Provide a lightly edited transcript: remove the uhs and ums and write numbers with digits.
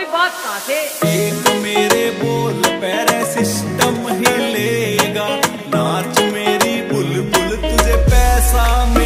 कोई बात कहाँ से? एक मेरे बोल पैरे सिस्टम ही लेगा, नाच मेरी बुलबुल तुझे पैसा